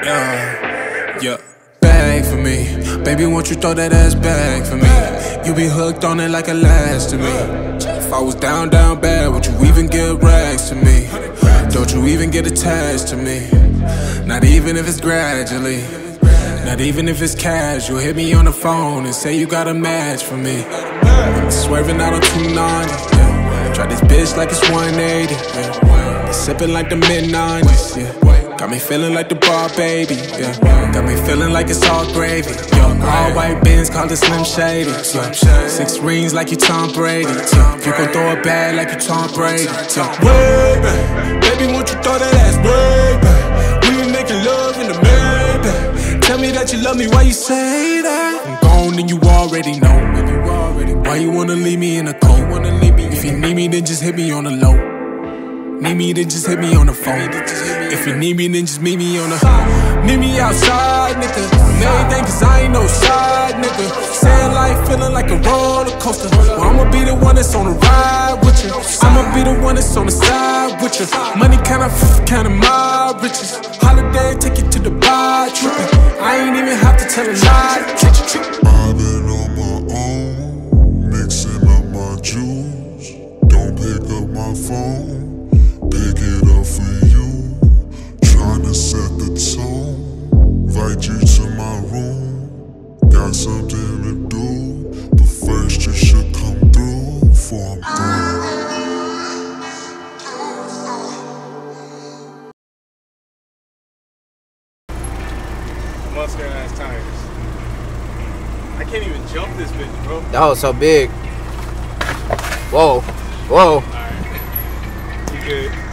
Yeah, bag for me. Baby, won't you throw that ass back for me? You be hooked on it like a last to me. If I was down bad, would you even give rags to me? Don't you even get attached to me? Not even if it's gradually. Not even if it's casual. Hit me on the phone and say you got a match for me. Swerving out on 290, yeah. Try this bitch like it's 180, yeah. Sipping like the mid-90s, yeah. Got me feeling like the bar baby, yeah. Got me feeling like it's all gravy, yeah. All white Benz called it Slim Shady, yeah. 6 rings like you Tom Brady, yeah. You gon' throw it bad like you Tom Brady, yeah. Way back, baby, won't you throw that ass way back? We been making love in the Maybach. Tell me that you love me, why you say that? I'm gone and you already know. Why you wanna leave me in the cold? If you need me, then just hit me on the low. Need me, then just hit me on the phone. If you need me, then just meet me on the. Meet me outside, nigga. Main thing, cause I ain't no side, nigga. Sad life, feeling like a roller coaster. Well, I'ma be the one that's on the ride with you. I'ma be the one that's on the side with you. Money kinda my riches. Holiday, take you to the bar, trippin'. I ain't even have to tell a lie. I've been on my own, mixing up my juice. Don't pick up my phone, pick it up for you. Tryna set the tone, invite you to my room. Got something to do, but first you should come through before I'm through. Mustang ass tires. I can't even jump this bitch, bro. That was so big. Whoa. Whoa. Alright. You good?